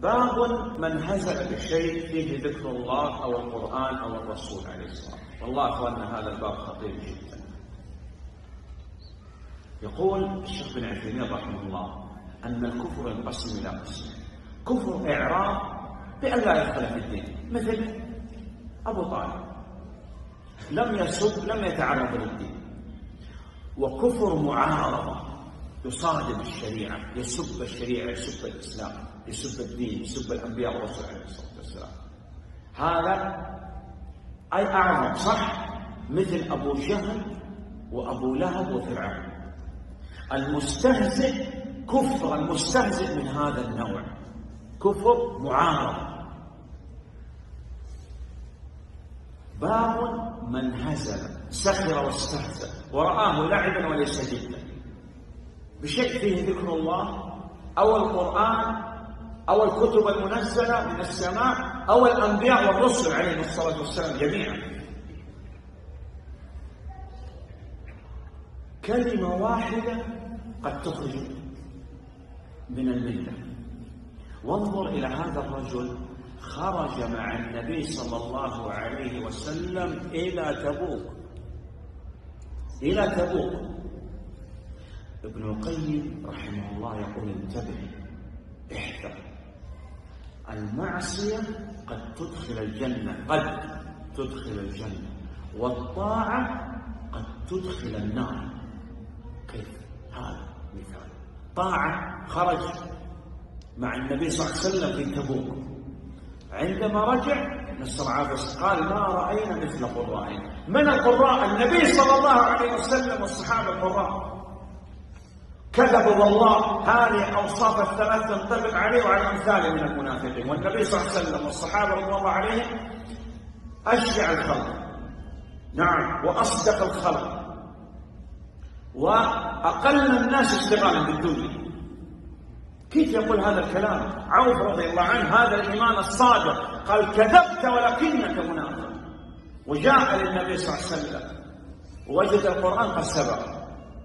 باب من هزأ بشيء فيه ذكر الله أو القرآن أو الرسول عليه الصلاة والسلام. والله أخواننا هذا الباب خطير جدا. يقول الشيخ بن عثيمين رحمه الله أن الكفر ينقسم إلى قسمين: كفر إعراض بأن لا يدخل في الدين، مثل أبو طالب لم يتعرض للدين، وكفر معارضة يصادم الشريعة، يسب الشريعة، يسب الإسلام، يسب الدين، يسب الأنبياء والرسل عليه الصلاة والسلام. هذا أي أعظم، صح؟ مثل أبو جهل وأبو لهب وفرعون. المستهزئ كفر، المستهزئ من هذا النوع كفر معارض. باب من هزل سخر واستهزأ ورآه لعبا وليس جدا بشيء فيه ذكر الله أو القرآن أو الكتب المنزلة من السماء أو الأنبياء والرسل عليهم الصلاة والسلام جميعا. كلمة واحدة قد تخرج من الملة. وانظر إلى هذا الرجل، خرج مع النبي صلى الله عليه وسلم إلى تبوك. ابن القيم رحمه الله يقول: انتبه، احذر، المعصية قد تدخل الجنة، والطاعة قد تدخل النار. كيف؟ هذا مثال. طاعة، خرج مع النبي صلى الله عليه وسلم في تبوك، عندما رجع نسر عابس قال: ما رأينا مثل قرائنا. من القراء؟ النبي صلى الله عليه وسلم والصحابة القراء. كذبوا والله. هذه أوصاف الثلاث تنطبق عليه وعلى أمثاله من المنافقين. والنبي صلى الله عليه وسلم والصحابة رضي الله عليهم أشجع الخلق، نعم، وأصدق الخلق، وأقل الناس اشتغالا بالدنيا. كيف يقول هذا الكلام؟ عوف رضي الله عنه هذا الإيمان الصادق قال: كذبت ولكنك منافق. وجاء للنبي صلى الله عليه وسلم ووجد القرآن قد سبق.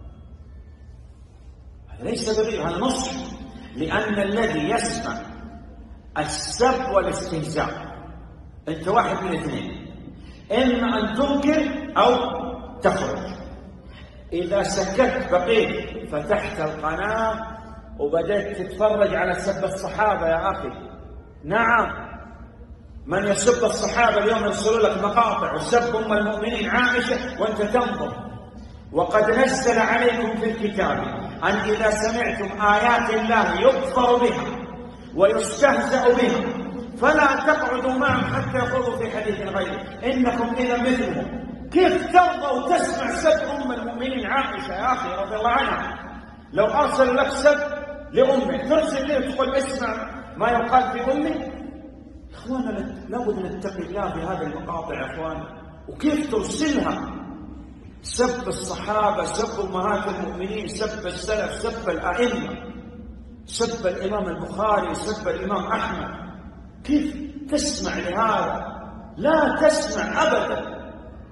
هذا ليس بغير، هذا نصح. لأن الذي يسمع السب والاستهزاء أنت واحد من اثنين: إما أن تنكر أو تخرج. إذا سكت بقيت فتحت القناة وبدأت تتفرج على سب الصحابة يا أخي. نعم، من يسب الصحابة اليوم يرسلوا لك مقاطع وسب أم المؤمنين عائشة وأنت تنظر. وقد نزل عليكم في الكتاب أن إذا سمعتم آيات الله يكفر بها ويستهزأ بها فلا تقعدوا معهم حتى يخوضوا في حديث غيره إنكم إذا مثلهم. كيف ترضى وتسمع سب أم المؤمنين عائشة يا أخي رضي الله عنها؟ لو أرسل لك سب لأمك ترسل لي تقول اسمع ما يقال في أمي؟ إخوانا لابد نتقي الله في هذه المقاطع يا إخوانا. وكيف ترسلها؟ سب الصحابة، سب أمهات المؤمنين، سب السلف، سب الأئمة، سب الإمام البخاري، سب الإمام أحمد. كيف تسمع لهذا؟ لا تسمع أبدا.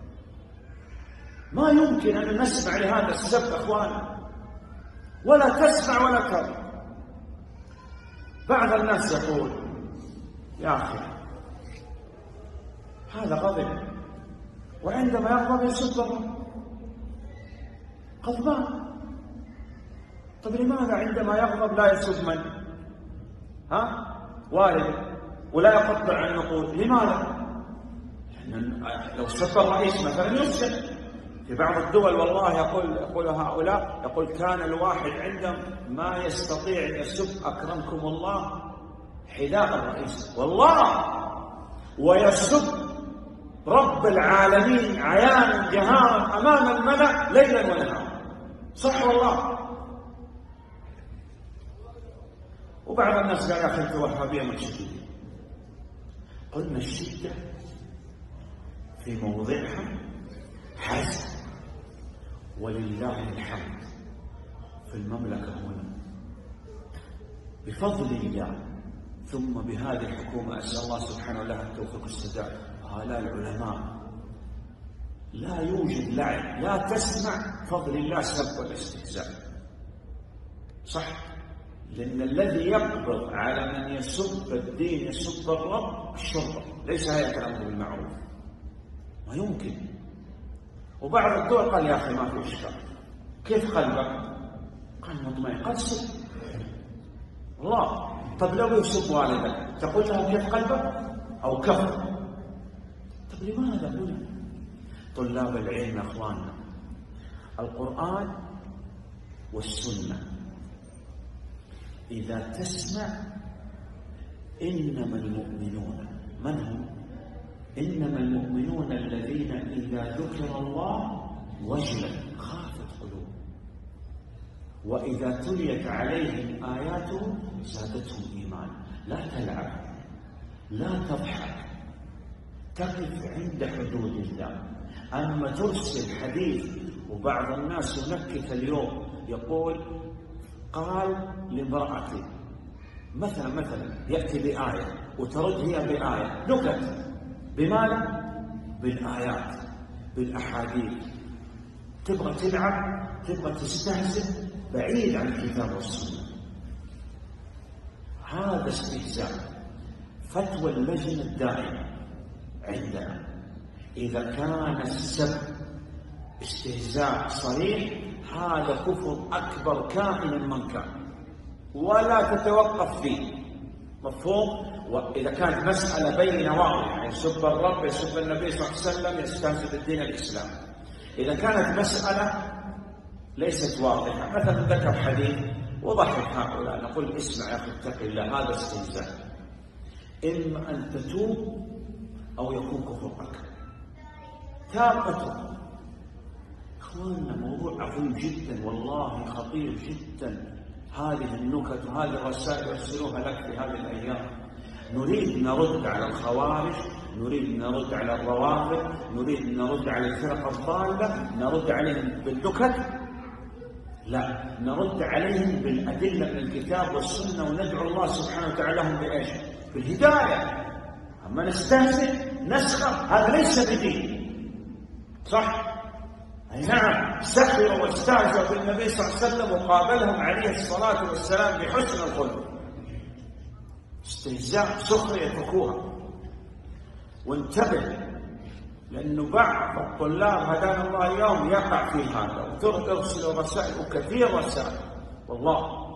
ما يمكن أن نسمع لهذا السب أخوانا، ولا تسمع ولا ترى. بعض الناس يقول: يا أخي هذا غضب، وعندما يغضب يسب الرب. غضبان. طيب لماذا عندما يغضب لا يسب من؟ والده، ولا يقطع النقود؟ لماذا؟ لو سب الرئيس مثلا يسجن. في بعض الدول والله يقول هؤلاء، يقول كان الواحد عندما ما يستطيع أن يسب أكرمكم الله حذاء الرئيس والله، ويسب رب العالمين عيانا جهارا أمام الملأ ليلا ونهارا. صح والله. وبعض الناس قال: يا أخي أنت وهابية ما شديدة. قلنا الشدة في موضعها حسن، ولله الحمد في المملكة هنا بفضل الله ثم بهذه الحكومة أسأل الله سبحانه وتعالى التوفيق والسداد. هؤلاء العلماء لا يوجد لعب، لا تسمع فضل الله سب والاستهزاء. صح؟ لأن الذي يقبض على من يسب الدين يسب الرب الشرطة، ليس هيئة الأمر بالمعروف. ما يمكن. وبعض الدول قال يا أخي ما في إشكال. كيف قلبك؟ قال مطمئن. قال سب الله. طب لو يسب والدك تقول له كيف قلبك أو كفر؟ طب لماذا هنا؟ طلاب العلم أخواننا، القرآن والسنة إذا تسمع إنما المؤمنون من هم؟ إنما المؤمنون الذين إذا ذكر الله وجلت خافت قلوبهم وإذا تليت عليهم آياته زادتهم إيمانا. لا تلعب، لا تضحك، تقف عند حدود الله. أما ترسل حديث، وبعض الناس ينكت اليوم يقول قال لامرأتي مثلا يأتي بآية وترد هي بآية، نكت. بماذا؟ بالآيات، بالأحاديث. تبغى تلعب، تبغى تستهزئ، بعيد عن الكتاب والسنة. هذا استهزاء. فتوى اللجنة الدائمة عندنا إذا كان السب استهزاء صريح هذا كفر أكبر كائنا من كان، ولا تتوقف فيه. مفهوم؟ وإذا كانت مسألة بينة واضحة، يسب الرب، يسب النبي صلى الله عليه وسلم، يستهزئ بالدين الإسلام. إذا كانت مسألة ليست واضحة، مثلا ذكر حديث وضحك هؤلاء، نقول اسمع يا أخي اتق الله، هذا استهزاء. إما أن تتوب أو يكون كفر أكبر. تابته. إخواننا موضوع عظيم جدا والله، خطير جدا. هذه النكت وهذه الرسائل يرسلوها لك في هذه الأيام. نريد نرد على الخوارج، نريد نرد على الروافض، نريد نرد على الفرق الضالة، نرد عليهم بالنكت؟ لا، نرد عليهم بالأدلة من الكتاب والسنة، وندعو الله سبحانه وتعالى لهم بإيش؟ بالهداية. أما نستهزئ نسخر هذا ليس بدين. صح؟ أي نعم، سخروا واستهزئوا بالنبي صلى الله عليه وسلم وقابلهم عليه الصلاة والسلام بحسن الخلق. استهزاء سخرية يتركوها. وانتبه، لأنه بعض الطلاب هدانا الله اليوم يقع في هذا، وترسل رسائل وكثير رسائل والله